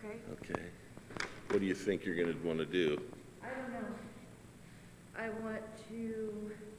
Okay? Okay. What do you think you're going to want to do? I don't know. I want to